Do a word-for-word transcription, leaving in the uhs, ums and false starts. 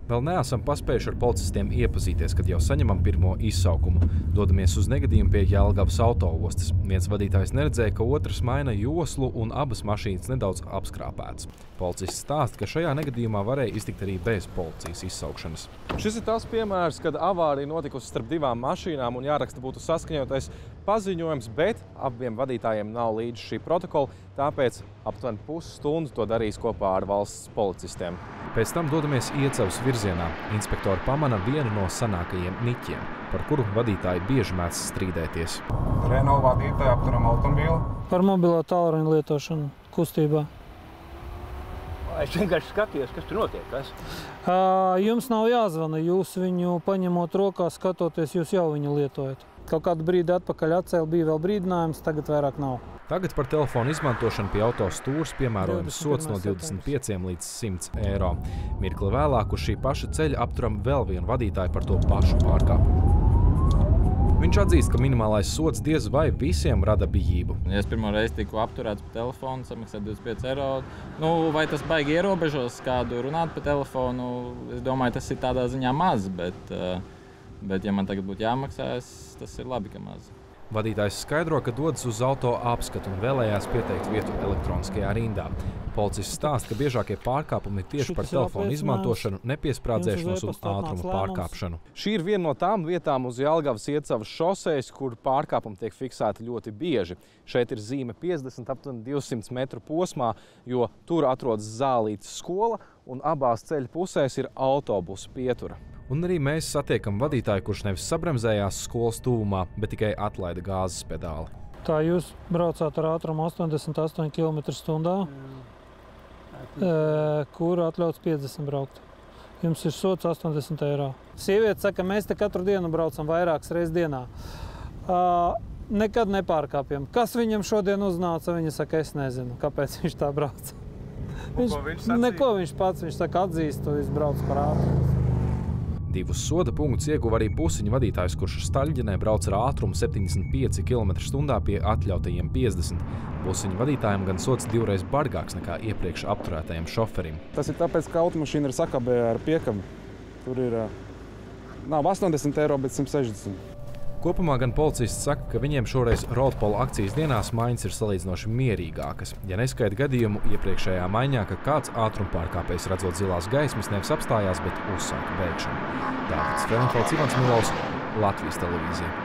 Vēl neesam paspējuši ar policistiem iepazīties, kad jau saņemam pirmo izsaukumu. Dodamies uz negadījumu pie Jelgavas autoostas. Viens vadītājs neredzēja, ka otrs maina joslu un abas mašīnas nedaudz apskrāpētas. Policists stāsta, ka šajā negadījumā varēja iztikt arī bez policijas izsaukšanas. Šis ir tas piemērs, kad avārija notikusi starp divām mašīnām un jāraksta būtu saskaņotais paziņojums, bet abiem vadītājiem nav līdz šī protokola, tāpēc aptuveni pusstundu to darīs kopā ar valsts policistiem. Pēc tam dodamies Iecavas virzienā. Inspektori pamana vienu no sanākajiem niķiem, par kuru vadītāji bieži mēdz strīdēties. Renault vadītāji apturam automobīlu. Par mobilo tālruņa lietošanu kustībā. Es vienkārši skatījos, kas tur notiek. Kas? Jums nav jāzvana, jūs viņu paņemot rokā, skatoties, jūs jau viņu lietojat. Kaut kādu brīdi atpakaļ atcēl, bija vēl brīdinājums, tagad vairāk nav. Tagad par telefonu izmantošanu pie auto stūres piemērojams sods no divdesmit pieciem līdz simts eiro. Mirkli vēlāk uz šī paša ceļa apturam vēl vienu vadītāju par to pašu pārkāpumu. Viņš atzīst, ka minimālais sods diez vai visiem rada bijību. Ja es pirmo reizi tiku apturēts pa telefonu, samaksāt divdesmit pieci eiro, nu, vai tas baigi ierobežos kādu runāt pa telefonu, es domāju, tas ir tādā ziņā maz, bet, bet ja man tagad būtu jāmaksājas, tas ir labi, ka maz. Vadītājs skaidro, ka dodas uz auto apskatu un vēlējās pieteikt vietu elektroniskajā rindā. Policists stāsta, ka biežākie pārkāpumi ir tieši par telefonu izmantošanu, nepiesprādzēšanos un ātruma pārkāpšanu. Šī ir viena no tām vietām uz Jelgavas Iecavas šosejas, kur pārkāpumi tiek fiksēti ļoti bieži. Šeit ir zīme piecdesmit, aptuveni divsimt metru posmā, jo tur atrodas Zālītes skola un abās ceļa pusēs ir autobusu pietura. Un arī mēs satiekam vadītāju, kurš nevis sabremzējās skolas tuvumā, bet tikai atlaida gāzes pedāli. Tā jūs braucāt ar ātrumu astoņdesmit astoņi kilometri stundā, kur atļauts piecdesmit braukt. Jums ir sods astoņdesmit eiro. Sieviete saka, mēs te katru dienu braucam vairākas reizes dienā. Nekad nepārkāpjam. Kas viņam šodien uznāca? Viņa saka, es nezinu, kāpēc viņš tā brauc. Viņš, viņš neko viņš pats, viņš saka, atzīst, to viņš brauc par ātrumu. Divus soda punktus ieguva arī busiņu vadītājs, kurš Staļģenē brauc ar ātrumu septiņdesmit pieci kilometri stundā pie atļautajiem piecdesmit. Busiņu vadītājiem gan sods divreiz bargāks nekā iepriekš apturētajiem šoferim. Tas ir tāpēc, ka automašīna ir sakabē ar piekabi. Tur ir nav astoņdesmit eiro, bet simt sešdesmit. Kopumā gan policists saka, ka viņiem šoreiz Roadpola akcijas dienās maiņas ir salīdzinoši mierīgākas. Ja neskaita gadījumu iepriekšējā maiņā, ka kāds ātrumpārkāpējs redzot zilās gaismas nevis apstājās, bet uzsāka bēgšanu. Dāvids Felenfelds, Ivans Milovs, Latvijas televīzija.